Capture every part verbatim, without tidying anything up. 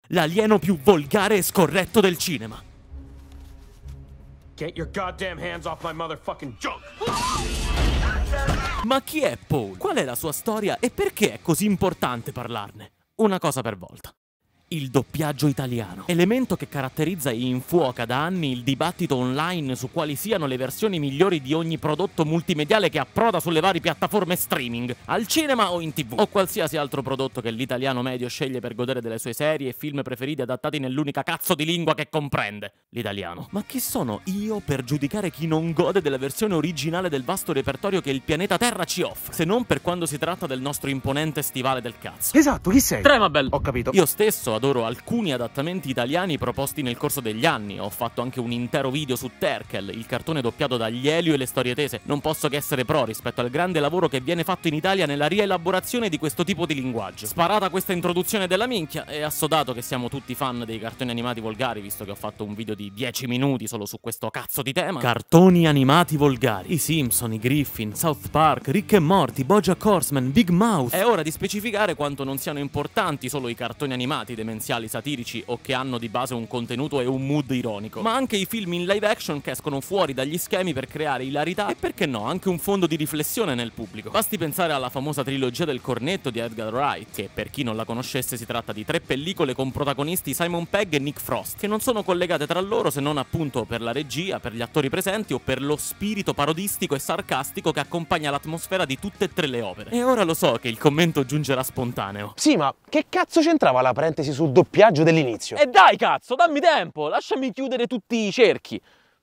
l'alieno più volgare e scorretto del cinema. Get your goddamn hands off my motherfucking junk! Ma chi è Paul? Qual è la sua storia e perché è così importante parlarne? Una cosa per volta. Il doppiaggio italiano, elemento che caratterizza e infuoca da anni il dibattito online su quali siano le versioni migliori di ogni prodotto multimediale che approda sulle varie piattaforme streaming, al cinema o in tv, o qualsiasi altro prodotto che l'italiano medio sceglie per godere delle sue serie e film preferiti adattati nell'unica cazzo di lingua che comprende, l'italiano. Ma chi sono io per giudicare chi non gode della versione originale del vasto repertorio che il pianeta Terra ci offre, se non per quando si tratta del nostro imponente stivale del cazzo? Esatto, chi sei? Tremabel! Ho capito. Io stesso adoro alcuni adattamenti italiani proposti nel corso degli anni. Ho fatto anche un intero video su Terkel, il cartone doppiato dagli Elio e le storie tese. Non posso che essere pro rispetto al grande lavoro che viene fatto in Italia nella rielaborazione di questo tipo di linguaggio. Sparata questa introduzione della minchia, è assodato che siamo tutti fan dei cartoni animati volgari, visto che ho fatto un video di dieci minuti solo su questo cazzo di tema. Cartoni animati volgari. I Simpson, i Griffin, South Park, Rick e Morty, BoJack Horseman, Big Mouth. È ora di specificare quanto non siano importanti solo i cartoni animati demenziali satirici o che hanno di base un contenuto e un mood ironico, ma anche i film in live action che escono fuori dagli schemi per creare ilarità e, perché no, anche un fondo di riflessione nel pubblico. Basti pensare alla famosa trilogia del cornetto di Edgar Wright, che per chi non la conoscesse si tratta di tre pellicole con protagonisti Simon Pegg e Nick Frost, che non sono collegate tra loro se non appunto per la regia, per gli attori presenti o per lo spirito parodistico e sarcastico che accompagna l'atmosfera di tutte e tre le opere. E ora lo so che il commento giungerà spontaneo. Sì, ma che cazzo c'entrava la parentesi sul doppiaggio dell'inizio? E dai cazzo, dammi tempo, lasciami chiudere tutti i cerchi.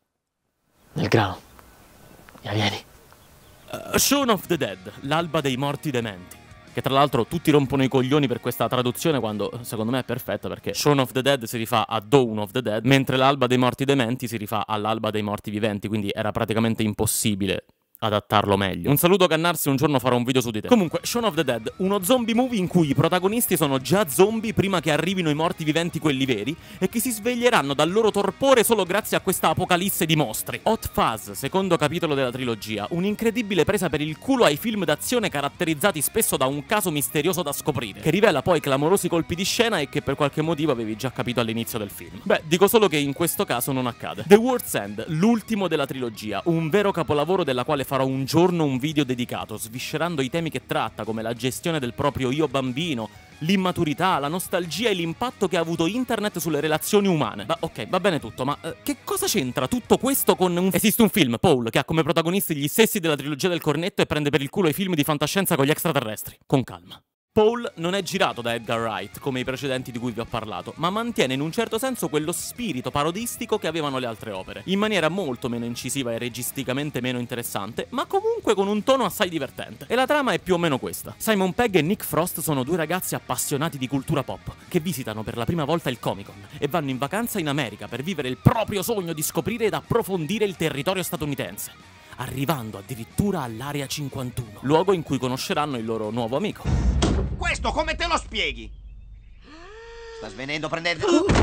Nel grano, gli alieni. Uh, Shaun of the Dead, l'alba dei morti dementi. Che tra l'altro tutti rompono i coglioni per questa traduzione quando secondo me è perfetta, perché Shaun of the Dead si rifà a Dawn of the Dead, mentre l'alba dei morti dementi si rifà all'alba dei morti viventi, quindi era praticamente impossibile adattarlo meglio. Un saluto Cannarsi, un giorno farò un video su di te. Comunque, Shaun of the Dead, uno zombie movie in cui i protagonisti sono già zombie prima che arrivino i morti viventi quelli veri e che si sveglieranno dal loro torpore solo grazie a questa apocalisse di mostri. Hot Fuzz, secondo capitolo della trilogia, un'incredibile presa per il culo ai film d'azione caratterizzati spesso da un caso misterioso da scoprire, che rivela poi clamorosi colpi di scena e che per qualche motivo avevi già capito all'inizio del film. Beh, dico solo che in questo caso non accade. The World's End, l'ultimo della trilogia, un vero capolavoro della quale farò un giorno un video dedicato, sviscerando i temi che tratta, come la gestione del proprio io bambino, l'immaturità, la nostalgia e l'impatto che ha avuto internet sulle relazioni umane. Ma ok, va bene tutto, ma eh, che cosa c'entra tutto questo con un... Esiste un film, Paul, che ha come protagonisti gli stessi della trilogia del cornetto e prende per il culo i film di fantascienza con gli extraterrestri. Con calma. Paul non è girato da Edgar Wright, come i precedenti di cui vi ho parlato, ma mantiene in un certo senso quello spirito parodistico che avevano le altre opere, in maniera molto meno incisiva e registicamente meno interessante, ma comunque con un tono assai divertente. E la trama è più o meno questa. Simon Pegg e Nick Frost sono due ragazzi appassionati di cultura pop, che visitano per la prima volta il Comic-Con e vanno in vacanza in America per vivere il proprio sogno di scoprire ed approfondire il territorio statunitense, arrivando addirittura all'Area cinquantuno, luogo in cui conosceranno il loro nuovo amico. Questo come te lo spieghi? Sta svenendo, prendete...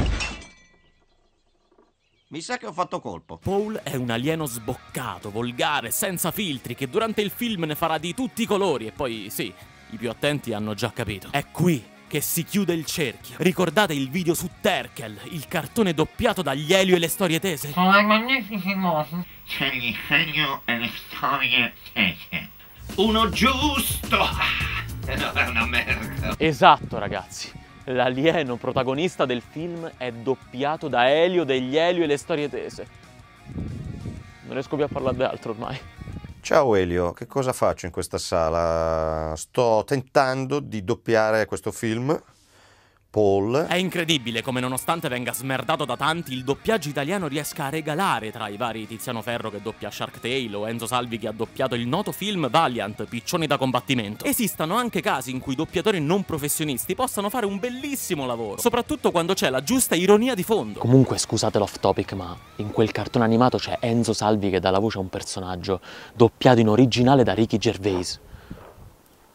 Mi sa che ho fatto colpo. Paul è un alieno sboccato, volgare, senza filtri, che durante il film ne farà di tutti i colori e poi, sì, i più attenti hanno già capito. È qui che si chiude il cerchio. Ricordate il video su Terkel, il cartone doppiato dagli Elio e le storie tese? Sono i magnifici mosi. C'è gli Elio e le storie tese. Uno giusto! È una merda. Esatto, ragazzi. L'alieno protagonista del film è doppiato da Elio degli Elio e le storie tese. Non riesco più a parlare di altro ormai. Ciao Elio, che cosa faccio in questa sala? Sto tentando di doppiare questo film, Paul. È incredibile come, nonostante venga smerdato da tanti, il doppiaggio italiano riesca a regalare, tra i vari Tiziano Ferro che doppia Shark Tale o Enzo Salvi che ha doppiato il noto film Valiant, Piccioni da combattimento. Esistano anche casi in cui doppiatori non professionisti possano fare un bellissimo lavoro, soprattutto quando c'è la giusta ironia di fondo. Comunque, scusate l'off topic, ma in quel cartone animato c'è Enzo Salvi che dà la voce a un personaggio doppiato in originale da Ricky Gervais.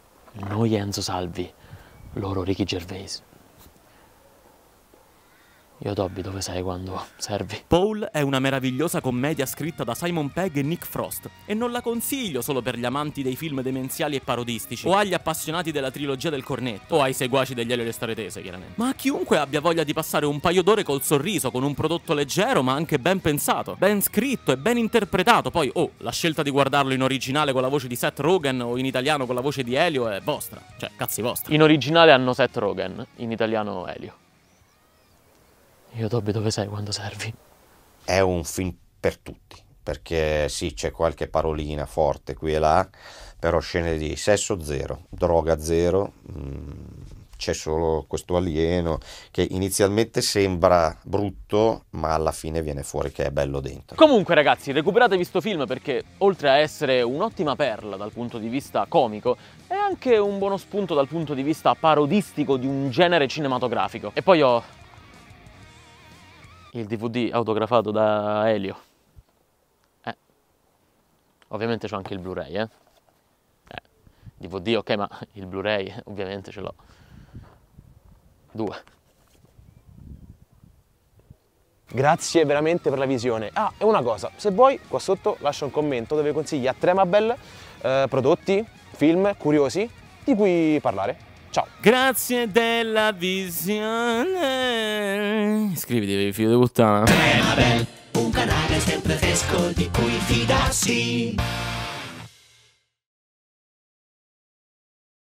Noi Enzo Salvi, loro Ricky Gervais. Io Dobby, dove sei quando servi? Paul è una meravigliosa commedia scritta da Simon Pegg e Nick Frost e non la consiglio solo per gli amanti dei film demenziali e parodistici o agli appassionati della trilogia del cornetto o ai seguaci degli Elio e le storie tese, chiaramente, ma a chiunque abbia voglia di passare un paio d'ore col sorriso con un prodotto leggero ma anche ben pensato, ben scritto e ben interpretato. Poi, oh, la scelta di guardarlo in originale con la voce di Seth Rogen o in italiano con la voce di Elio è vostra, cioè cazzi vostri. In originale hanno Seth Rogen, in italiano Elio. Io Dobby, dove sei quando servi? È un film per tutti, perché sì, c'è qualche parolina forte qui e là, però scene di sesso zero, droga zero, c'è solo questo alieno che inizialmente sembra brutto, ma alla fine viene fuori che è bello dentro. Comunque ragazzi, recuperatevi sto film perché oltre a essere un'ottima perla dal punto di vista comico, è anche un buono spunto dal punto di vista parodistico di un genere cinematografico. E poi ho il D V D autografato da Elio. Eh. Ovviamente c'ho anche il Blu-ray, eh. eh. D V D, ok, ma il Blu-ray ovviamente ce l'ho. Due. Grazie veramente per la visione. Ah, e una cosa, se vuoi, qua sotto lascia un commento dove consigli a Tremabel eh, prodotti, film curiosi di cui parlare. Ciao. Grazie della visione. Iscriviti, figlio di puttana. Tremabel, un canale sempre fresco di cui fidarsi.